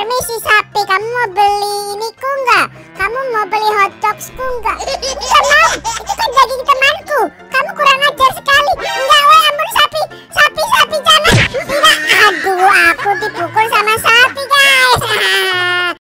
Permisi sapi, kamu mau beli iniku enggak? Kamu mau beli hotdogsku enggak? Enggak mau, itu kan daging